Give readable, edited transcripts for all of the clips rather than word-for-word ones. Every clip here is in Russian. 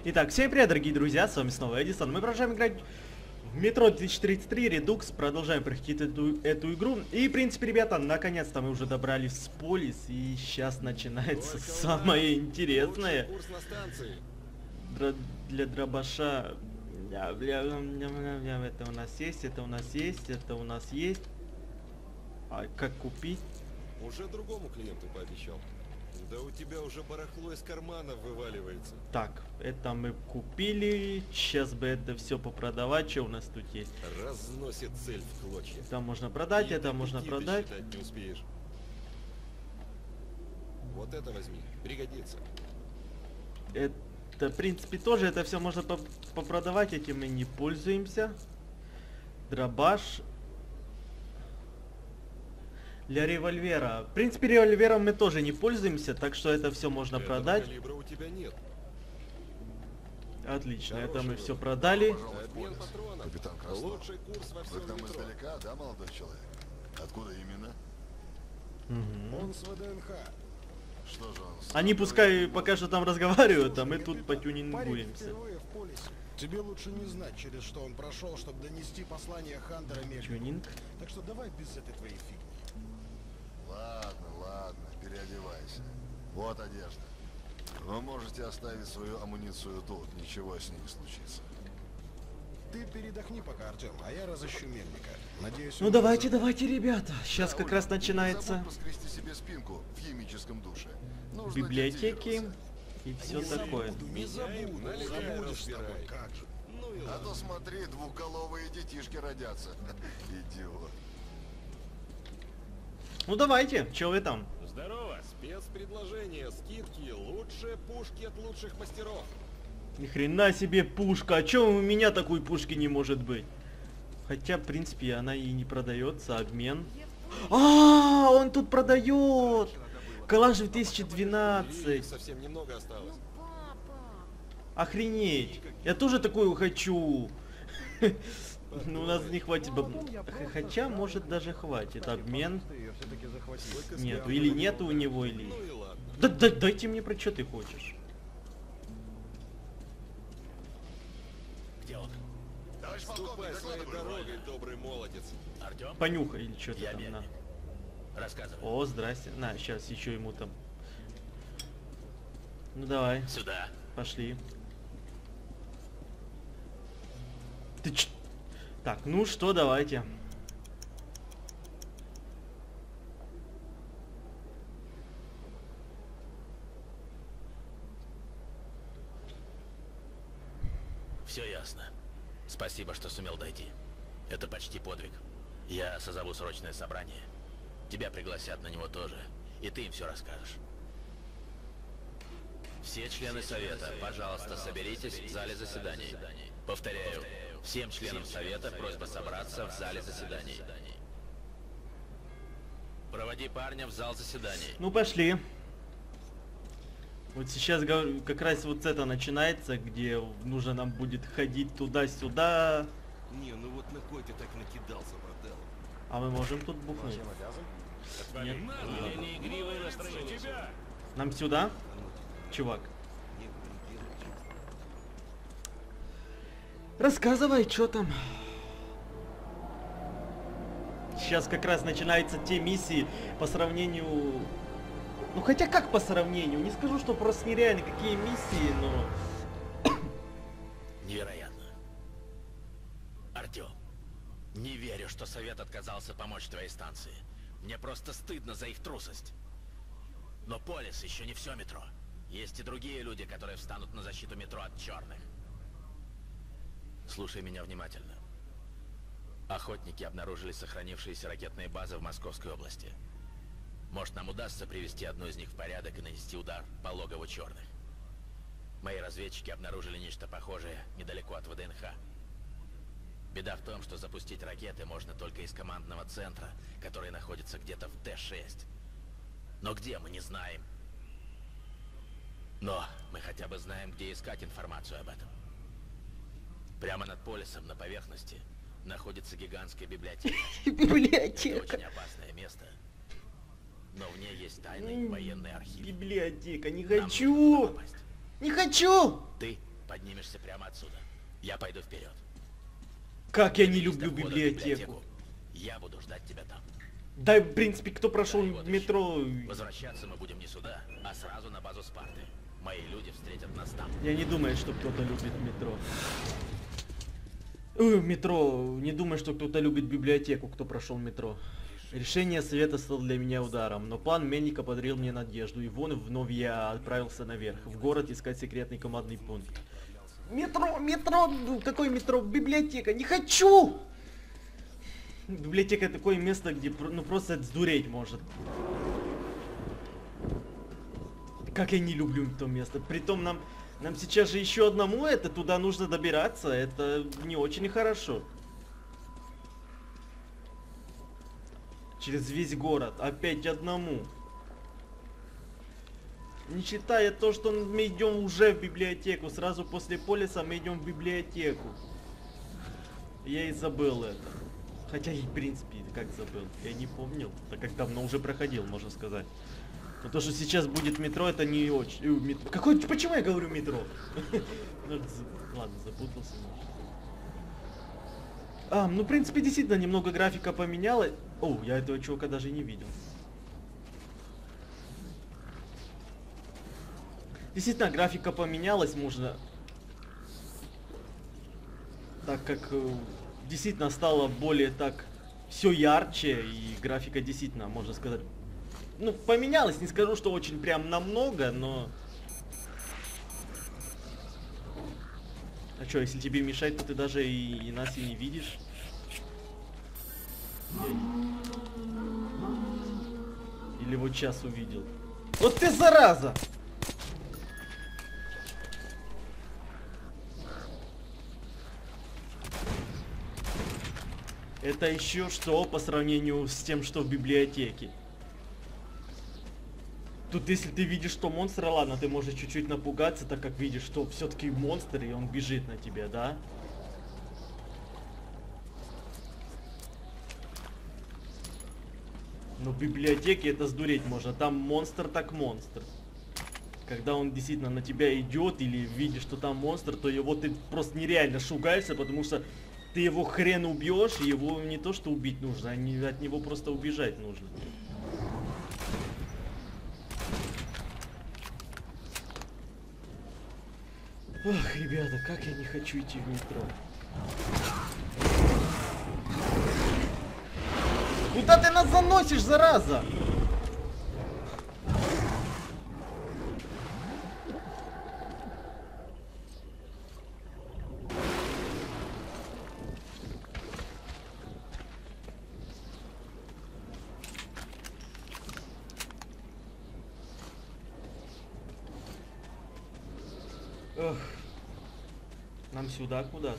Итак, всем привет, дорогие друзья, с вами снова Эдисон. Мы продолжаем играть в Metro 2033 Redux, продолжаем проходить эту игру. И, в принципе, ребята, наконец-то мы уже добрались в Полис, и сейчас начинается самое интересное. Для дробаша... Это у нас есть, это у нас есть, это у нас есть. А как купить? Уже другому клиенту пообещал. Да у тебя уже барахло из карманов вываливается. Так, это мы купили. Сейчас бы это все попродавать. Что у нас тут есть? Разносит цель в клочья. Это можно продать, это можно продать. Не успеешь. Вот это возьми, пригодится. Это, в принципе, тоже это все можно попродавать. Этим мы не пользуемся. Дробаш. Для револьвера. В принципе, револьвером мы тоже не пользуемся, так что это все можно продать. Калибра у тебя нет. Отлично, это мы все продали. Обмен патронов. Капитан Краснов. Лучший курс во Вы всем к нам метро. издалека, да, молодой человек? Откуда именно? Он с ВДНХ. Что же он? Они пускай пока что там разговаривают, а мы тут потюнингуемся. Впервые в полисе. Тебе лучше не знать, через что он прошел, чтобы донести послание Хантера Мельнику. Тюнинг. Так что давай без этой твоей фигни. Ладно, переодевайся. Вот одежда. Вы можете оставить свою амуницию тут, ничего с ней не случится. Ты передохни пока, Артем, а я разыщу Мельника. Надеюсь, Ну он давайте, уже- давайте, ребята. Сейчас Да, как Ольга, раз начинается Не забудь поскрести себе спинку в химическом душе. Нужно библиотеки активироваться. и все Не такое. забуду, не Меняем, забуду. налегай, Забудешь с тобой, разбирай. как же. Ну и А ладно. то смотри, двухголовые детишки родятся. Идиот. Ну давайте, че вы там? Здорово. Спецпредложение, скидки, лучшие пушки от лучших мастеров. Ни хрена себе пушка. А чё у меня такой пушки не может быть? Хотя, в принципе, она и не продается. Обмен. А, он тут продает. Калаш Их 2012. совсем немного осталось. Охренеть. Я тоже такую хочу. Ну, у нас не хватит. Хотя, может, даже хватит. Обмен. Сколько Нету. спрятано Или много. нету у него, или... Ну и ладно. Дайте мне про что ты хочешь. Где он? Товарищ Ступай полковник, своей докладываю. дорогой, добрый молодец. Артем? Понюхай или что-то Я там. На. Мельник. Рассказывай. О, здрасте. На, сейчас еще ему там. Ну давай, Сюда. пошли. Ты ч... Так, ну что, давайте. Все ясно. Спасибо, что сумел дойти. Это почти подвиг. Я созову срочное собрание. Тебя пригласят на него тоже. И ты им все расскажешь. Все члены совета, пожалуйста, соберитесь в зале заседаний. Повторяю, всем членам совета просьба собраться в зале заседаний. Проводи парня в зал заседаний. Ну пошли. Вот сейчас как раз вот это начинается, где нужно нам будет ходить туда-сюда. Не, ну вот на кой ты так накидался, брателло? А мы можем тут бухнуть? Нет. Нам сюда? Чувак. Рассказывай, что там. Сейчас как раз начинаются те миссии по сравнению... Ну хотя как по сравнению? Не скажу, что просто нереально какие миссии, но... Невероятно. Артем, не верю, что совет отказался помочь твоей станции. Мне просто стыдно за их трусость. Но Полис еще не все метро. Есть и другие люди, которые встанут на защиту метро от черных. Слушай меня внимательно. Охотники обнаружили сохранившиеся ракетные базы в Московской области. Может, нам удастся привести одну из них в порядок и нанести удар по логову черных. Мои разведчики обнаружили нечто похожее недалеко от ВДНХ. Беда в том, что запустить ракеты можно только из командного центра, который находится где-то в Т-6. Но где, мы не знаем. Но мы хотя бы знаем, где искать информацию об этом. Прямо над Полисом, на поверхности, находится гигантская библиотека. Это Библиотека. очень опасное место. Но в ней есть тайный военный архив. Библиотека. Не Нам нужно хочу. туда попасть. Не хочу. Ты поднимешься поднимешься прямо отсюда. Я пойду вперед. Как я не Доберись люблю до входа в библиотеку. Я буду ждать тебя там. Да, в принципе, кто прошел И вот в метро... Возвращаться мы будем не сюда, а сразу на базу Спарты. Мои люди встретят нас там. Я не думаю, что кто-то любит метро. Метро. Не думаю, что кто-то любит библиотеку, кто прошел метро. Решение совета стало для меня ударом, но план Мельника подарил мне надежду, и вновь я отправился наверх, в город искать секретный командный пункт. Метро, какое метро? Библиотека, не хочу! Библиотека такое место, где ну просто сдуреть может. Как я не люблю то место. Притом нам сейчас же еще одному туда нужно добираться. Это не очень хорошо. Через весь город. Опять одному. Не считая то, что мы идем уже в библиотеку. Сразу после полиса мы идем в библиотеку. Я и забыл это. Хотя и в принципе, как забыл. Я не помнил. Так как давно уже проходил, можно сказать. Но то, что сейчас будет метро, это не очень... Почему я говорю метро? Ладно, запутался. Ну, в принципе, действительно, немного графика поменялась. О, я этого чувака даже не видел. Действительно, графика поменялась, можно... Так как действительно стало более так... Все ярче, и графика действительно, можно сказать... Ну, поменялась, не скажу, что очень прям намного, но... А чё, если тебе мешает, то ты даже и нас и не видишь. Или вот сейчас увидел. Вот ты зараза! Это еще что по сравнению с тем, что в библиотеке? Тут если ты видишь, что монстр, ладно, ты можешь чуть-чуть напугаться, так как видишь, что все-таки монстр, и он бежит на тебя, да? Но в библиотеке это сдуреть можно. Там монстр так монстр. Когда он действительно на тебя идет или видишь, что там монстр, то его ты просто нереально шугаешься, потому что ты его хрен убьешь, и его не то что убить нужно, а от него просто убежать нужно. Ох, ребята, как я не хочу идти в метро. Куда ты нас заносишь, зараза? Ох. Нам сюда куда-то.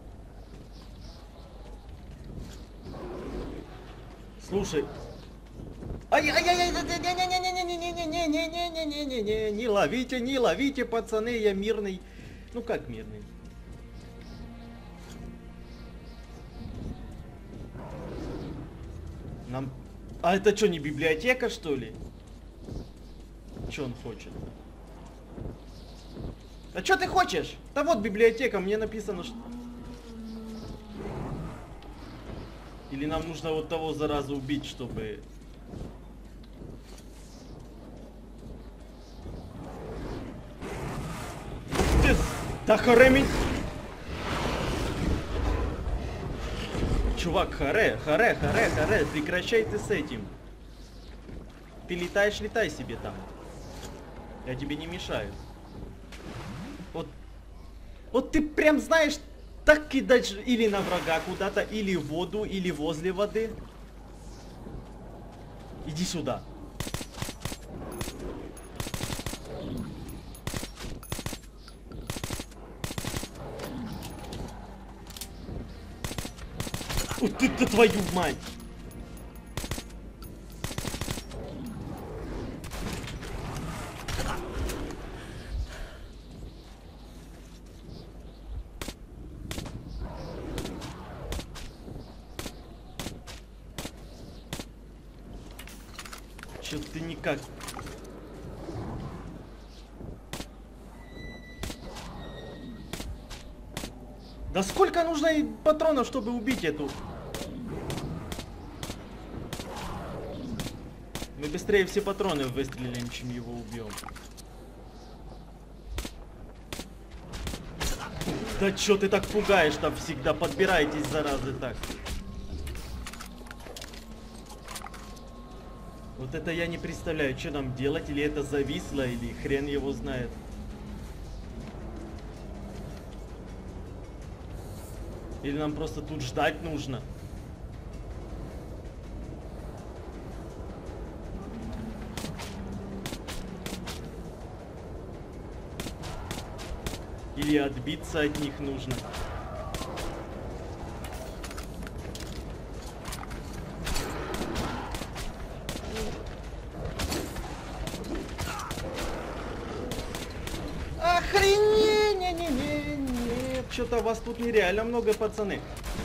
Слушай. Ай-яй-яй-яй, не-не-не-не-не-не-не-не-не-не-не-не-не, не ловите, пацаны, я мирный. Ну как мирный? Нам... А это что, не библиотека, что ли? Что он хочет? А что ты хочешь? Да вот библиотека, мне написано, что... Или нам нужно вот того заразу убить, чтобы... Да харе. Чувак, харе, прекращай ты с этим. Ты летаешь, летай себе там. Я тебе не мешаю. Вот ты прям знаешь, так кидать или на врага куда-то, или в воду, или возле воды. Иди сюда. Вот ты-то твою мать! Чё ты никак... Да сколько нужно и патронов, чтобы убить эту? Мы быстрее все патроны выстрелим, чем его убьем. Да чё ты так пугаешь там всегда? Подбирайтесь, заразы, так. Вот это я не представляю, что нам делать, или это зависло, или хрен его знает. Или нам просто тут ждать нужно. Или отбиться от них нужно. Охренеть! Не-не-не-не. Что-то вас тут нереально много, пацаны.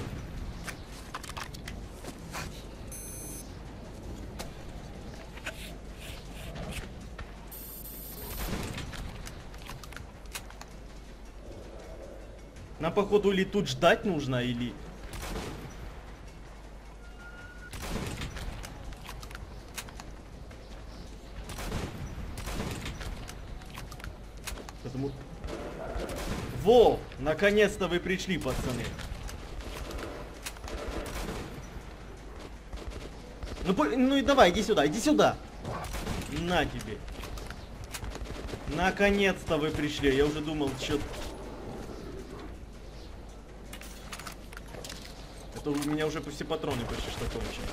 Нам, походу, или тут ждать нужно, или... Потому... Во! Наконец-то вы пришли, пацаны. Ну и давай, иди сюда, иди сюда. На тебе. Наконец-то вы пришли. Я уже думал, что... Это у меня уже все патроны почти что кончились.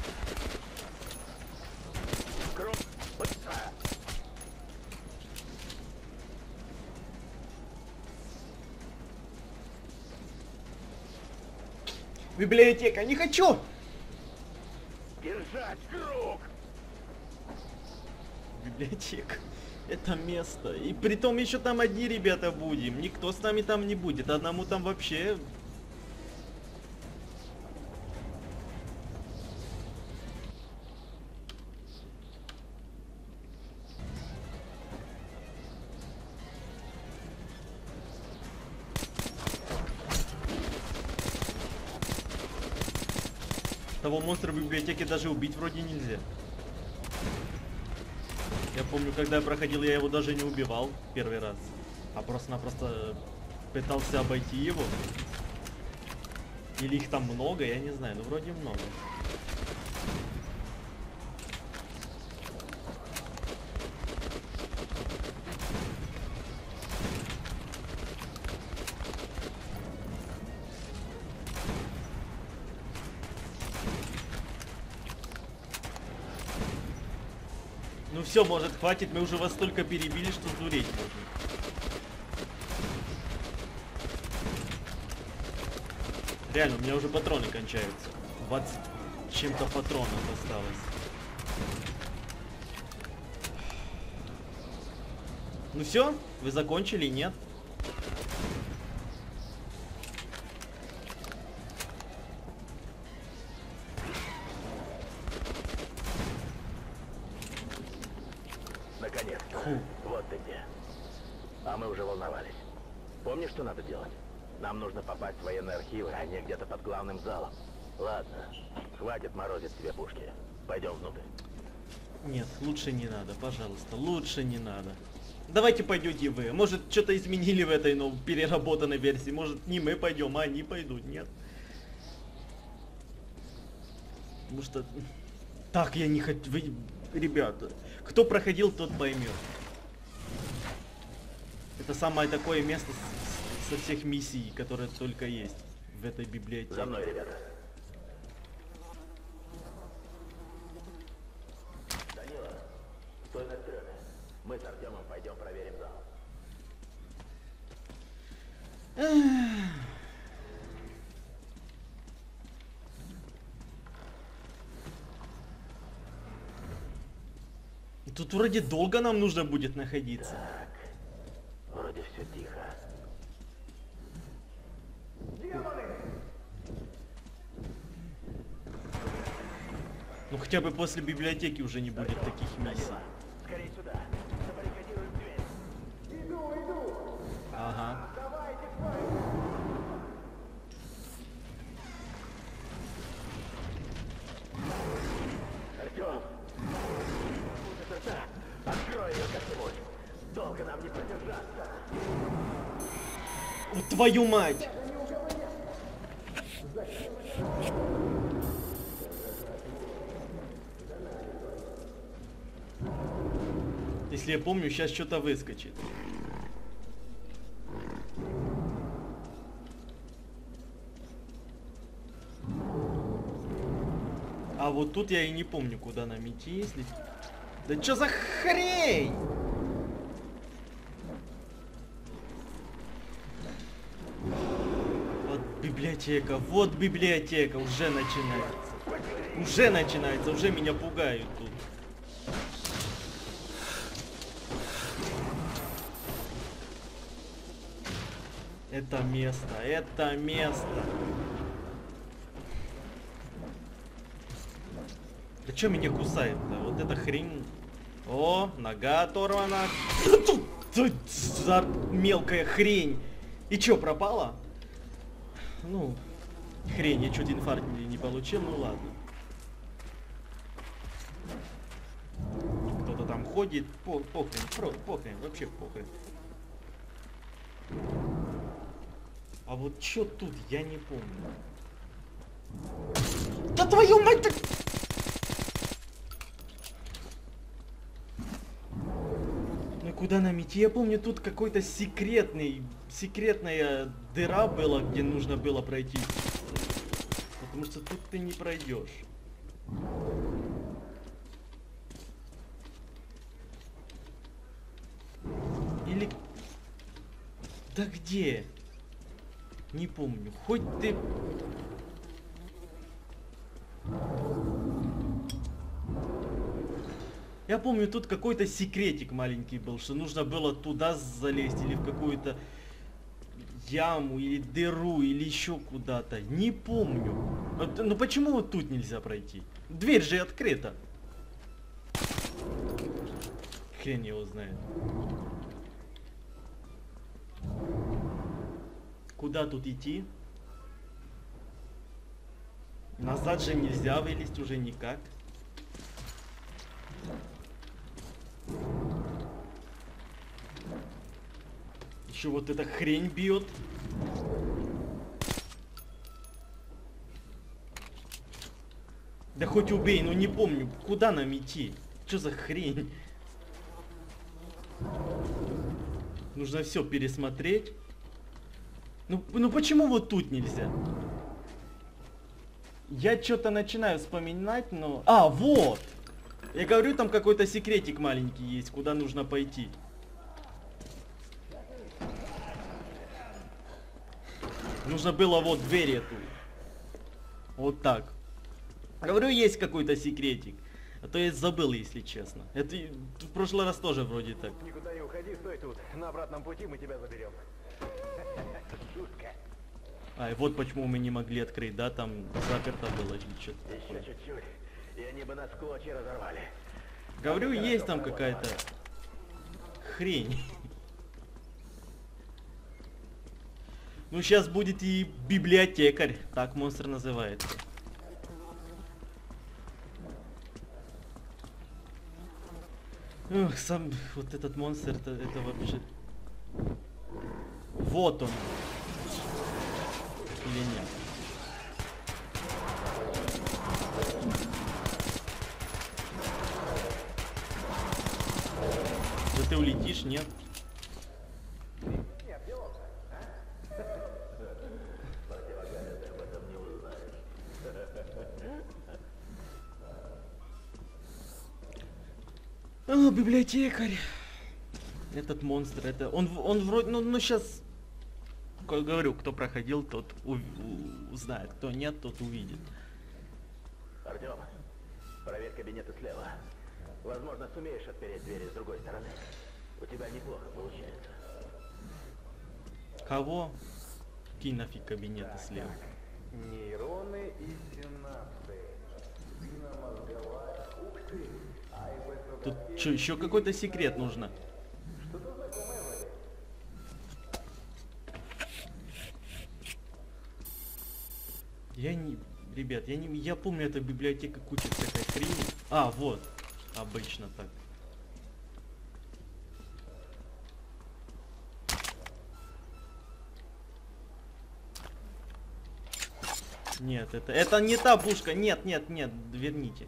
Библиотека, не хочу! Держать круг! Библиотека. Это место. И притом еще там одни ребята будем. Никто с нами там не будет. Одному там вообще... Того монстра в библиотеке даже убить вроде нельзя. Я помню, когда я проходил, я его даже не убивал первый раз. А просто-напросто пытался обойти его. Или их там много, я не знаю, но вроде много. Ну все, может, хватит, мы уже вас столько перебили, что сдуреть можно. Реально, у меня уже патроны кончаются. 20 чем-то патронов осталось. Ну все, вы закончили, нет? Наконец-то. Вот ты где. А мы уже волновались. Помнишь, что надо делать? Нам нужно попасть в военные архивы, они где-то под главным залом. Ладно, хватит морозить себе пушки. Пойдем внутрь. Нет, лучше не надо, пожалуйста, лучше не надо. Давайте пойдете вы. Может, что-то изменили в этой, но переработанной версии. Может, не мы пойдем, а они пойдут. Нет. Потому что... Так, я не хочу... Вы... Ребята, кто проходил, тот поймет. Это самое такое место со всех миссий, которые только есть в этой библиотеке. За мной, ребята. Данила, стой на стреме. Мы с Артемом пойдем проверим зал. И тут вроде долго нам нужно будет находиться. Так, вроде все тихо. Ну хотя бы после библиотеки уже не будет таких миссий. Скорей сюда. Забаррикадируем дверь. Ага. Вот твою мать! Если я помню, сейчас что-то выскочит. А вот тут я и не помню, куда нам идти, если... Да что за хрень? Вот библиотека, уже начинается, уже меня пугают тут. Это место. Да что меня кусает-то? Вот эта хрень. О, нога оторвана. За мелкая хрень. И чё, пропала? Ну, хрень, я чуть инфаркт не получил, ну ладно. Кто-то там ходит, похрен, вообще похрен. А вот чё тут, я не помню. Да твою мать так... Ну куда нам идти? Я помню, тут какой-то секретная дыра была, где нужно было пройти. Потому что тут ты не пройдешь. Или... Да где? Не помню. Хоть ты... Я помню, тут какой-то секретик маленький был, что нужно было туда залезть или в какую-то яму, или дыру, или еще куда-то. Не помню. Ну почему вот тут нельзя пройти? Дверь же открыта. Хрен его знает. Куда тут идти? Назад же нельзя вылезть уже никак. Еще вот эта хрень бьет. Да хоть убей, но не помню, куда нам идти. Что за хрень? Нужно все пересмотреть. Ну почему вот тут нельзя? Я что-то начинаю вспоминать, но... А, вот! Я говорю, там какой-то секретик маленький есть, куда нужно пойти. Нужно было вот дверь эту. Вот так. Говорю, есть какой-то секретик. А то я забыл, если честно. Это в прошлый раз тоже вроде так. Никуда не уходи, стой тут. На обратном пути мы тебя заберем. Шутка. А, и вот почему мы не могли открыть, да? Там заперто было или что-то. Еще чуть-чуть, и они бы нас в клочья разорвали. Говорю, есть там какая-то хрень. Ну, сейчас будет и библиотекарь. Так монстр называется. Ох, сам вот этот монстр, это вообще... Вот он. Или нет? Да ты улетишь, нет? О, библиотекарь. Этот монстр, это... Он вроде... Ну сейчас... Как говорю, кто проходил, тот узнает. Кто нет, тот увидит. Артем, проверь кабинеты слева. Возможно, сумеешь отпереть двери с другой стороны. У тебя неплохо получается. Кого? Кинь нафиг кабинеты слева. Нейроны и синапсы. Спинномозговая. Ух ты! Тут что, еще какой-то секрет нужно? Я не... Ребят, я помню, эта библиотека куча всякой хрени. А, вот. Обычно так. Нет, это не та пушка. Нет, нет, нет, верните.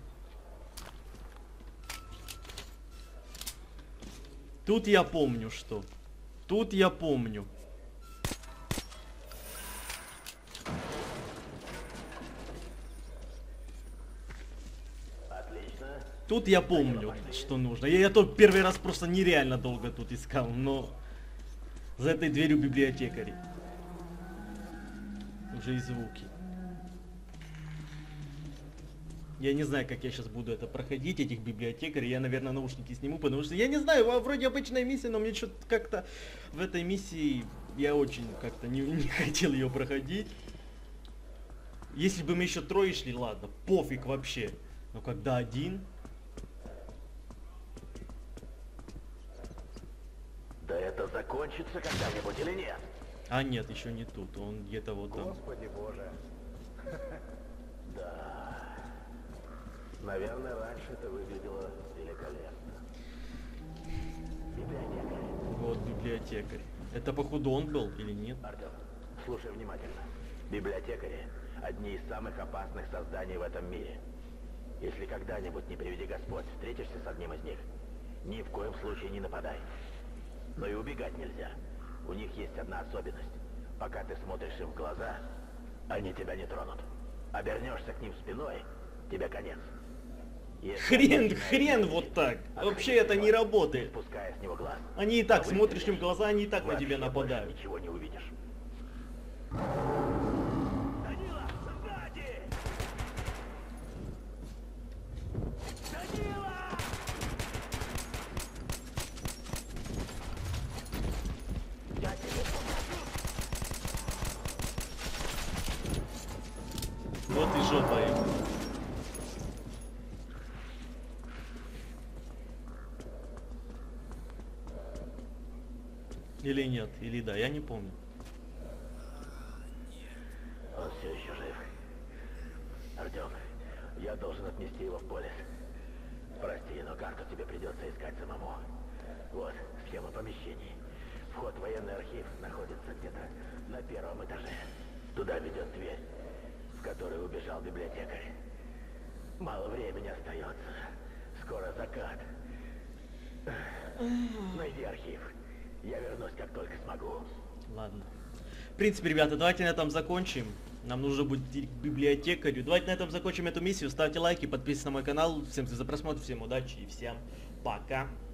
Тут я помню, что. Тут я помню. Отлично. Тут я помню, что нужно. Я тут первый раз просто нереально долго тут искал, но за этой дверью библиотекари. Уже и звуки. Я не знаю, как я сейчас буду это проходить, этих библиотекарей. Я, наверное, наушники сниму, потому что я не знаю, вроде обычная миссия, но мне что-то как-то в этой миссии я очень как-то не хотел ее проходить. Если бы мы еще трое шли, ладно, пофиг вообще. Но когда один... Да это закончится когда-нибудь или нет? А нет, еще не тут, он где-то вот там. Господи боже. Да. Наверное, раньше это выглядело великолепно. Библиотекарь. Вот библиотекарь. Это походу он был или нет? Артем, слушай внимательно. Библиотекари — одни из самых опасных созданий в этом мире. Если когда-нибудь, не приведи Господь, встретишься с одним из них, ни в коем случае не нападай. Но и убегать нельзя. У них есть одна особенность. Пока ты смотришь им в глаза, они тебя не тронут. Обернешься к ним спиной, тебе конец. Хрен вот так. Вообще это не работает. Спуская с него глаз. Они и так, смотришь им в глаза, они и так на тебя Вообще больше нападают. ничего не увидишь. Данила, сзади! Данила! Я тебе помогу! Вот и жопа им. Или нет, или да, я не помню. Он все еще жив. Артем, я должен отнести его в полис. Прости, но карту тебе придется искать самому. Вот, схема помещений. Вход в военный архив находится где-то на первом этаже. Туда ведет дверь, в которую убежал библиотекарь. Мало времени остается. Скоро закат. Найди архив. Я вернусь, как только смогу. Ладно. В принципе, ребята, давайте на этом закончим. Нам нужно будет идти к библиотекарю. Давайте на этом закончим эту миссию. Ставьте лайки, подписывайтесь на мой канал. Всем за просмотр, всем удачи и всем пока.